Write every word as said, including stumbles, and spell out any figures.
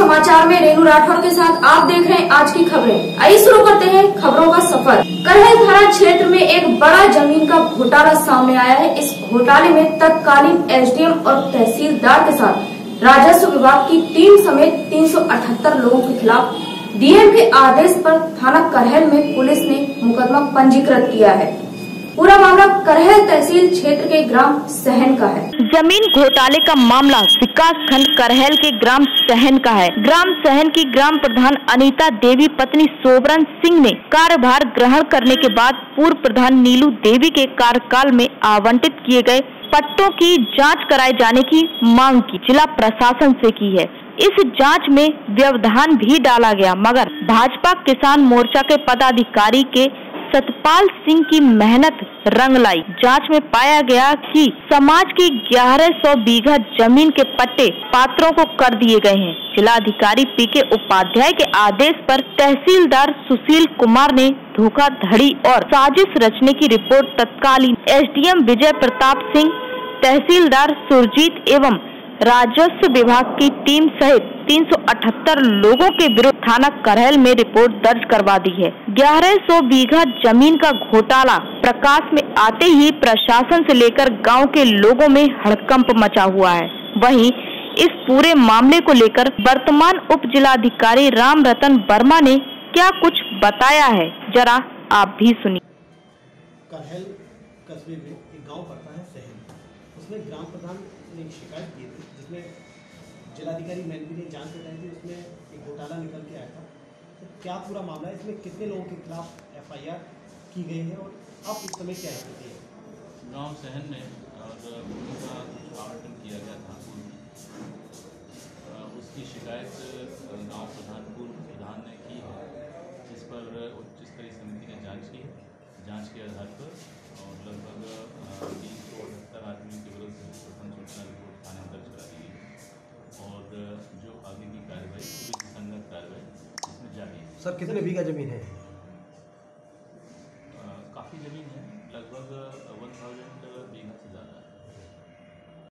समाचार में रेनू राठौर के साथ आप देख रहे हैं आज की खबरें। आइए शुरू करते हैं खबरों का सफर। करहल थाना क्षेत्र में एक बड़ा जमीन का घोटाला सामने आया है। इस घोटाले में तत्कालीन एसडीएम और तहसीलदार के साथ राजस्व विभाग की टीम समेत तीन सौ अठहत्तर लोगों के खिलाफ डीएम के आदेश पर थाना करहल में पुलिस ने मुकदमा पंजीकृत किया है। पूरा मामला करहल तहसील क्षेत्र के ग्राम सहन का है। जमीन घोटाले का मामला विकास खंड करहल के ग्राम सहन का है। ग्राम सहन की ग्राम प्रधान अनीता देवी पत्नी सोबरन सिंह ने कार्यभार ग्रहण करने के बाद पूर्व प्रधान नीलू देवी के कार्यकाल में आवंटित किए गए पट्टों की जांच कराए जाने की मांग की जिला प्रशासन से की है। इस जांच में व्यवधान भी डाला गया, मगर भाजपा किसान मोर्चा के पदाधिकारी के सतपाल सिंह की मेहनत रंग लाई। जांच में पाया गया कि समाज की ग्यारह सौ बीघा जमीन के पट्टे पात्रों को कर दिए गए हैं। जिलाधिकारी पी के उपाध्याय के आदेश पर तहसीलदार सुशील कुमार ने धोखाधड़ी और साजिश रचने की रिपोर्ट तत्कालीन एसडीएम विजय प्रताप सिंह, तहसीलदार सुरजीत एवं राजस्व विभाग की टीम सहित तीन सौ अठहत्तर लोगों के विरुद्ध थाना करहल में रिपोर्ट दर्ज करवा दी है। ग्यारह सौ बीघा जमीन का घोटाला प्रकाश में आते ही प्रशासन से लेकर गांव के लोगों में हड़कंप मचा हुआ है। वहीं इस पूरे मामले को लेकर वर्तमान उप जिलाधिकारी राम रतन वर्मा ने क्या कुछ बताया है, जरा आप भी सुनिए। करहल कस्बे में एक गांव पड़ता है सहन, उसमें ग्राम प्रधान ने एक शिकायत की थी जिसमें जिलाधिकारी मैनवी ने जांच बताई थी। उसमें एक घोटाला निकल के आया था। तो क्या पूरा मामला है, इसमें कितने लोगों के खिलाफ एफआईआर की गई है और अब इस समय क्या स्थिति है? गांव सहन में और भूमि का कुछ आवंटन किया गया था, उसकी शिकायत गांव प्रधान पूर्व प्रधान ने की है, जिस पर उच्च स्तरीय समिति ने जांच की है। जांच के आधार पर और लगभग तीन सौ अठहत्तर आदमियों के विरुद्ध प्रथम सूचना रिपोर्ट थाने में दर्ज करा दी है और जो आगे की कार्रवाई पूरी संगत कार्रवाई इसमें जारी है। सर कितने बीघा जमीन है?